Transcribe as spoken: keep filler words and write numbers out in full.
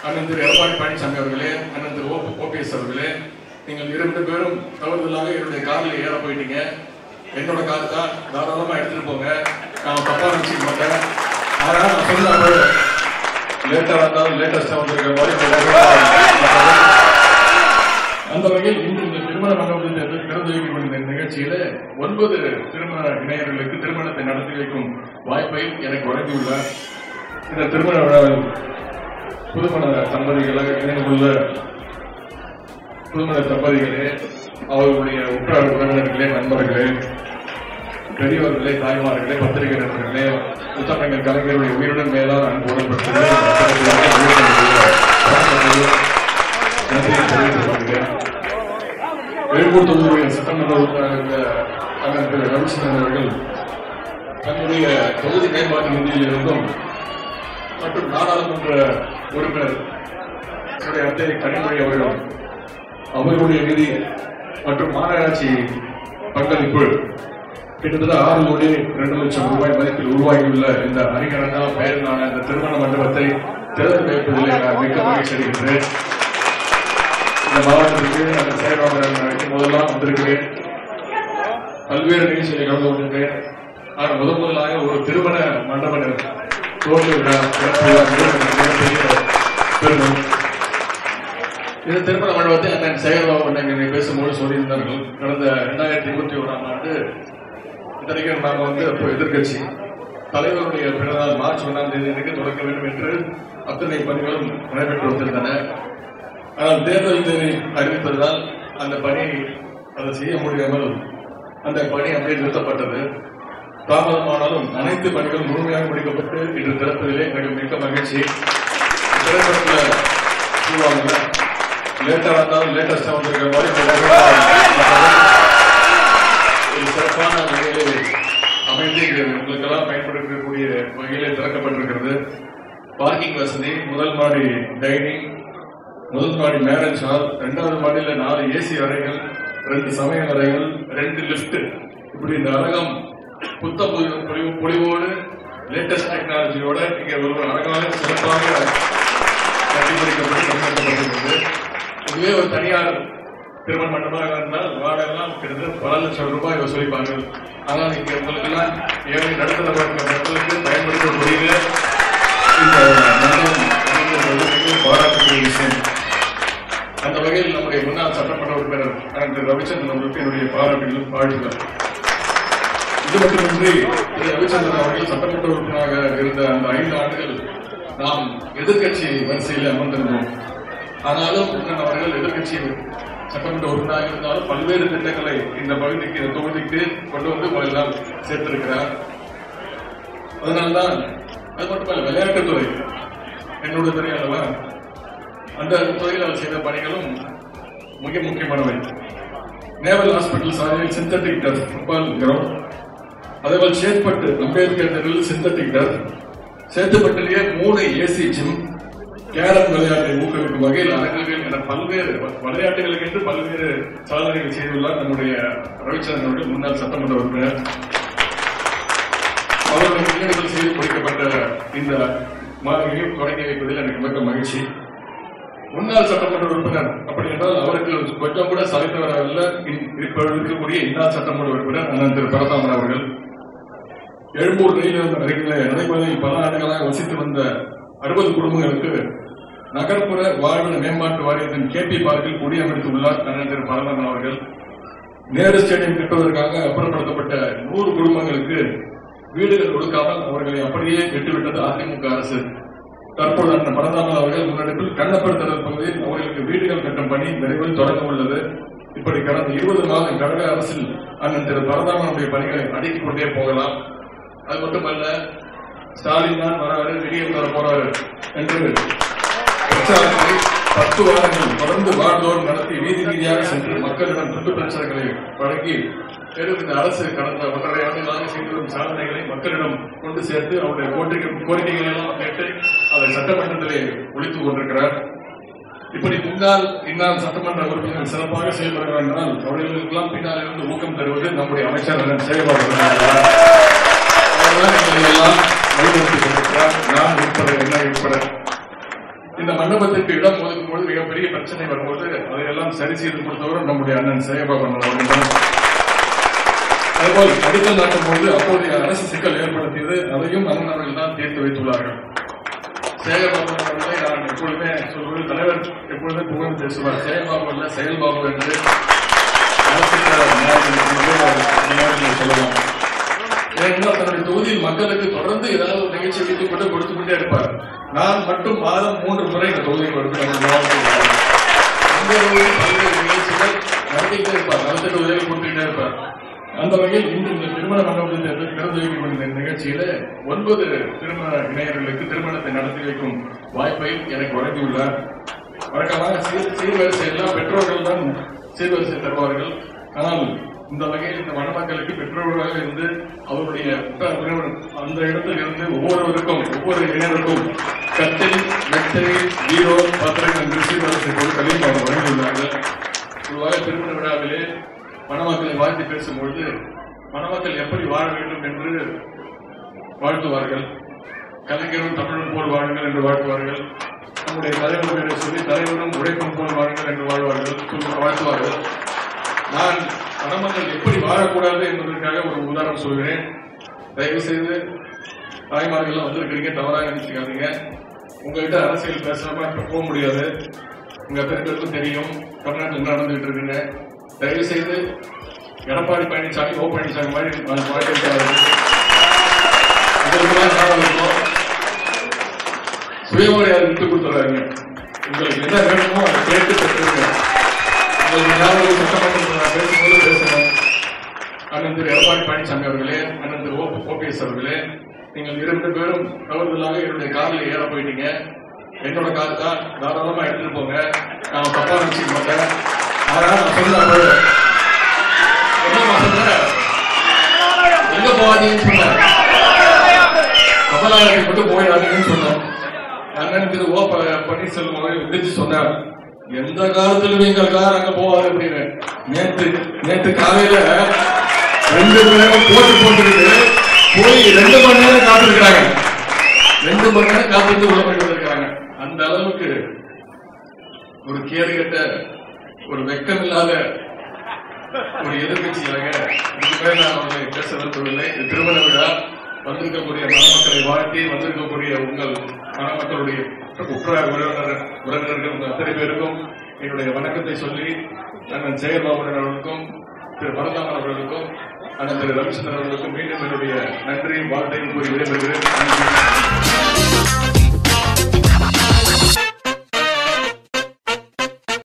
அண்ணன் திரு எடப்பாடி பழனிசாமி அவர்களே, அண்ணன் திரு ஓபிஎஸ் அவர்களே, நீங்கள் இரண்டு பேரும் தவறுதலாக என்னுடைய காரில் ஏற போயிட்டீங்க. என்னோட கார் தான், தாராளமாக எடுத்துட்டு போங்க, நான் தப்பா நினைச்சிக்க மாட்டேன். ஆனால் நான் சொன்ன லேட்டா வந்தாலும் லேட்டஸ்டா வந்திருக்க மாதிரி அந்த வகையில் இன்று இந்த திருமண மண்டபத்தில் திறந்து வைக்கப்பட்ட நிகழ்ச்சியில ஒன்பது திருமண இணையர்களுக்கு திருமணத்தை நடத்தி வைக்கும் வாய்ப்பை எனக்கு வழங்கியுள்ளார். இந்த திருமண விழாவில் புதுமண தம்பதிகளாக இணைந்துள்ள புதுமண தம்பதிகளே, அவர்களுடைய உற்றார் உறவினர்களே, நண்பர்களே, பெரியவர்களே, தாய்மார்களே, பத்திரிகை நண்பர்களே, முத்தமிழர் கலைஞருடைய உயிருடன் மேலான அன்போடு எழும்பூர் தொகுதியுடைய சட்டமன்ற உறுப்பினர் அண்ணன் திரு ரவிச்சந்திரன் அவர்கள் தன்னுடைய தொகுதி மேம்பாட்டு நிதியில் இருந்தும் மற்றும் நாடாளுமன்ற உறுப்பினர் அத்தை கனிமொழி அவர்கள் அவர்களுடைய நிதி மற்றும் மாநகராட்சி பங்களிப்பு கிட்டத்தட்ட ஆறு கோடி இரண்டு லட்சம் ரூபாய் மதிப்பில் உருவாகியுள்ள இந்த அறிஞரான பெயரிலான இந்த திருமண மண்டபத்தை திறந்து வைப்பதில் நான் மிக்க மகிழ்ச்சி அடைகின்றேன். இந்த மாவட்டத்திற்கு அந்த செயல்பாடு முதலாம் வந்திருக்கிறேன், பல்வேறு நிகழ்ச்சிகளை கலந்து கொண்டிருக்கிறேன். ஆனால் முதன் முதலாக ஒரு திருமண மண்டப தோற்று விழா பெருமை. இந்த திருமண மண்டபத்தை அண்ணன் செயல்பாடு அண்ணன் பேசும்போது சொல்லியிருந்தார்கள். கடந்த இரண்டாயிரத்தி இருபத்தி ஓராம் ஆண்டு இத்தனைக்கும் நாம வந்து அப்போ எதிர்கட்சி தலைவருடைய பிறநாள் மார்ச் ஒன்றாம் தேதி அன்றைக்கு தொடக்க வேண்டும் என்று அத்தனை பணிகளும் நடைபெற்று வந்திருந்தன. ஆனால் தேர்தல் தேதி அறிவிப்பதால் அந்த பணி அதை செய்ய முடியாமல் அந்த பணி அப்படியே நிறுத்தப்பட்டது. தாமதமானாலும் அனைத்து பணிகளும் முழுமையாக முடிக்கப்பட்டு இன்று திறப்பதிலே எனக்கு மிக்க மகிழ்ச்சி. திரைப்படத்தில் சொல்லுவாங்க, லேட்டா வந்தாலும் லேட்டஸ்டா வந்திருக்கிற மாதிரி சிறப்பான வகையிலே அமைந்து உங்களுக்கெல்லாம் பயன்படுத்தக்கூடிய வகையிலே திறக்கப்பட்டிருக்கிறது. பார்க்கிங் வசதி, முதல் மாடி டைனிங், முதல் மாடி மேரேஜ் ஹால், இரண்டாவது மாடியில நாலு ஏசி அறைகள், ரெண்டு சமையல் அறைகள், ரெண்டு லிப்ட், இப்படி இந்த அழகம் புத்த பொலிவோடு லேட்டஸ்ட் டெக்னாலஜியோட இங்க ஒரு அழகாக சிறப்பாக கட்டிப்பிடிக்கப்பட்டு இதுவே ஒரு தனியார் திருமண மண்டபமாக இருந்தால் வாடகைலாம் கிட்டத்தட்ட பல லட்சம் ரூபாய் வசூலிப்பார்கள். ஆனால் இங்க உங்களுக்கு எல்லாம் ஏழை நடுத்தர மக்களுக்கு பயன்படுத்தக்கூடிய இந்த மண்டபம் பாராட்டக்கூடிய விஷயம். அந்த வகையில் நம்முடைய முன்னாள் சட்டமன்ற உறுப்பினர் அண்ணன் ரவிச்சந்திரன் அவர்களுக்கு என்னுடைய பாராட்டுகளும் வாழ்த்துக்கள். இது மட்டுமின்றி திரு ரவிச்சந்திரன் அவர்கள் சட்டமன்ற உறுப்பினராக இருந்த அந்த ஐந்து ஆண்டுகள் நாம் எதிர்கட்சி வரிசையில் அமர்ந்திருந்தோம். ஆனாலும் அவர்கள் எதிர்கட்சி சட்டமன்ற உறுப்பினராக இருந்தாலும் பல்வேறு திட்டங்களை இந்த பகுதிக்கு இந்த தொகுதிக்கு கொண்டு வந்து எல்லாம் சேர்த்திருக்கிறார். அதனால்தான் அது மட்டுமல்ல, விளையாட்டுத்துறை என்னோட துறை அல்லவா, அந்த துறையில் அவர் செய்த பணிகளும் மிக முக்கியமானவை. நேவல் ஹாஸ்பிட்டல் சாலையில் சிந்தட்டிக் டர்ஃப் ஃபுட்பால் கிரவுண்ட், அதேபோல் சேத்பட்டு அம்பேத்கர் தெருவில் சிந்தட்டிக் டர்ஃப், சேத்துப்பட்டிலேயே மூணு ஏசி ஜிம், கேரம் விளையாட்டை ஊக்குவிக்கும் வகையில் அரங்குகள் என பல்வேறு விளையாட்டுகளுக்கு என்று பல்வேறு சாதனைகள் செய்துள்ளார் நம்முடைய ரவிச்சந்திரன் அவர்கள், முன்னாள் சட்டமன்ற உறுப்பினர். அவர்கள் முன்னெடுப்பில் செய்து முடிக்கப்பட்ட இந்த மாதிரியும் தொடங்கி வைப்பதில் எனக்கு மிக மகிழ்ச்சி. முன்னாள் சட்டமன்ற உறுப்பினர் அப்படி என்றால் அவருக்கு கொஞ்சம் கூட சலைத்தவரல்ல. இப்ப இருக்கக்கூடிய இந்நாள் சட்டமன்ற உறுப்பினர் அண்ணன் திரு பரதாமன் அவர்கள் எழும்பூர் ரயில் அருகில் நடைமுறையில் பல ஆண்டுகளாக வசித்து வந்த அறுபது குடும்பங்களுக்கு நகர்ப்புற வாழ்வின மேம்பாட்டு வாரியத்தின் கே பி பார்க்கில் குடியமர்த்துள்ளார் அண்ணன் திரு பரதாமன் அவர்கள். நேரு ஸ்டேடியம் கட்டுவதற்காக அப்புறப்படுத்தப்பட்ட நூறு குடும்பங்களுக்கு வீடுகள் கொடுக்காமல் அவர்களை அப்படியே விட்டுவிட்டது அதிமுக அரசு. தற்போது அண்ணன் பரதாமன் அவர்கள் முன்னெடுப்பில் கண்ணப்படுத்தல் பகுதியில் அவர்களுக்கு வீடுகள் கட்டும் பணி விரைவில் தொடங்க உள்ளது. இப்படி கடந்த இருபது மாதம் கழக அரசில் அண்ணன் திரு பரதாமனுடைய பணிகளை அடுக்கிக் கொண்டே போகலாம். அது மட்டுமல்ல, ஸ்டாலின் தான் வராரு, விடியம் தர போறாரு என்று பிரச்சாரத்தை பத்து வாரங்கள் தொடர்ந்து வார்டோடு நடத்தி வீதி வீதியாக சென்று மக்களிடம் துண்டு பிரச்சாரங்களை வழங்கி இந்த அரசு கடந்த ஒன்றரை ஆண்டுகளாக செய்து வரும் சாதனைகளை மக்களிடம் கொண்டு சேர்த்து அவருடைய கோரிக்கைகள் எல்லாம் கேட்டு அதை சட்டமன்றத்திலே ஒழித்துக் கொண்டிருக்கிறார். இப்படி முன்னாள் இந்நாள் சட்டமன்ற உறுப்பினர்கள் சிறப்பாக செயல்படுகிறார் என்றால் அவர்களுக்கெல்லாம் பின்னால் இருந்து ஊக்கம் தருவது நம்முடைய அமைச்சர் செயல்பாடுகிறார். எல்லாம் வழிநடத்திக் கொண்டிருக்கிறார், நான் உட்பட என்ன உட்பட. இந்த மண்டபத்திற்கு இடம் ஒதுக்கும் போது மிகப்பெரிய பிரச்சனை வரும்போது அதையெல்லாம் சரி செய்து கொடுத்தவரும் நம்முடைய அண்ணன் சேகபாபன் அவர்கள். அதுபோல் அடிக்கல் நாட்டும் போது அப்போதைய அரசு சிக்கல் ஏற்படுத்தியது, அதையும் அண்ணன் அவர்கள் தான் தீர்த்து வைத்துள்ளார்கள். சேகபாபன் அவர்களை நான் எப்பொழுதுமே சொல்வது, தலைவர் எப்பொழுதுமே புகழ்ந்து பேசுவார். சேகபாபு அல்ல செயல்பாபு என்று சொல்லலாம். ஏனென்றால் தன்னுடைய தொகுதியில் மக்களுக்கு தொடர்ந்து ஏதாவது ஒரு நிகழ்ச்சி வைத்துக் கொண்டு கொடுத்துக் கொண்டே இருப்பார். நான் மட்டும் மாதம் மூன்று முறை இந்த தொகுதியில் வருவேன். பல்வேறு நிகழ்ச்சிகள் நடத்திக்கிட்டே இருப்பார், நலத்திட்ட உதவி கொடுத்துக்கிட்டே இருப்பார். அந்த வகையில் இன்று இந்த திருமண மண்டபத்தில் திறந்து வைக்கப்பட்ட நிகழ்ச்சியில ஒன்பது திருமண இணையர்களுக்கு திருமணத்தை நடத்தி வைக்கும் வாய்ப்பை எனக்கு வழங்கியுள்ளார். வழக்கமாக சீர்வரிசை எல்லாம் பெற்றோர்கள் தான் சீர்வரிசை தருவார்கள். ஆனால் இந்த வகையில் இந்த மணமக்களுக்கு பெற்றோர்களாக இருந்து அவருடைய அந்த இடத்தில் இருந்து ஒவ்வொருவருக்கும் ஒவ்வொரு இளைஞருக்கும் கட்டில், மெத்தை, பீரோ, பாத்திரம் என்று சீர்வரிசை பொருட்களையும் அவர் வழங்கியுள்ளார்கள். பொதுவாக திருமண விழாவிலே மணமக்களை வாழ்த்தி பேசும்பொழுது மணமக்கள் எப்படி வாழ வேண்டும் என்று வாழ்த்துவார்கள். கலைஞரும் தமிழும் போல் வாழுங்கள் என்று வாழ்த்துவார்கள். நம்முடைய தலைவர் பேரை சொல்லி தலைவரும் உழைப்பும் போல் வாழுங்கள் என்று வாழ்வார்கள் வாழ்த்துவார்கள். நான் மணமக்கள் எப்படி வாழக்கூடாது என்பதற்காக ஒரு உதாரணம் சொல்கிறேன். தயவு செய்து தாய்மார்கள் வந்திருக்கிறீங்க, தவறாக நினைச்சுக்காதீங்க. உங்ககிட்ட அரசியல் பேசாம இப்ப போக முடியாது. உங்க பெருக்களுக்கும் தெரியும் தமிழ்நாட்டில் என்ன நடந்துகிட்டு இருக்குங்க. தயவு செய்து எடப்பாடி பழனிசாமி, ஓ பழனிசாமி மாதிரி வாழ்க்கை சுயமரியாதை விட்டு கொடுத்துறாங்க. உங்களுக்கு என்ன வேணுமோ அதை கேட்டு பெற்றுங்க. உங்களுக்கு ஞாபகம் சட்டமன்றத்தில் பேசும்போது பேசணும். அண்ணன் திரு எடப்பாடி பழனிசாமி அவர்களே, அண்ணன் திரு ஓபிஎஸ் அவர்களே, நீங்கள் இரண்டு பேரும் தவறுதலாக என்னுடைய காரில் ஏற போயிட்டீங்க. என்னோட கார் தான், தாராளமா எடுத்துட்டு போங்க, நான் தப்பா நினைச்சுக்க மாட்டேன். அதனால நான் சொல்ல என்ன பசங்க எங்க போவாதீங்கன்னு சொன்னேன். கமலாலயத்தை மட்டும் போயிடாதீங்கன்னு சொன்னோம். அண்ணன் திரு ஓ பன்னீர்செல்வம் அவர்கள் விதிச்சு சொன்னார், எந்த காலத்திலும் எங்கள் கார் அங்க போவாது அப்படின்னு. நேற்று நேற்று காலையில ரெண்டு பேரும் போட்டு போட்டுக்கிட்டு போய் ரெண்டு மணி நேரம் காத்திருக்கிறாங்க. ரெண்டு மணி நேரம் காத்திருந்து உள்ள போயிட்டு வந்திருக்காங்க. அந்த அளவுக்கு ஒரு கேடுகட்ட, ஒரு வெக்கம் இல்லாத ஒரு எதிர்கட்சியாக இதுவரை நான் அவர்களை பேச விரும்பவில்லை. இது திருமண விழா. வந்திருக்கக்கூடிய மணமக்களை வாழ்த்தி வந்திருக்கக்கூடிய உங்கள் மணமக்களுடைய உற்றார் உறவினர் உறவினர்கள் உங்கள் அத்தனை பேருக்கும் என்னுடைய வணக்கத்தை சொல்லி, அண்ணன் ஜெயபாபுடன் அவர்களுக்கும் திரு பரந்தாமன் அவர்களுக்கும் அண்ணன் திரு ரவிச்சந்திரன் அவர்களுக்கும் மீண்டும் என்னுடைய நன்றி வாழ்த்தையும் கூறி விடைபெறுகிறேன்.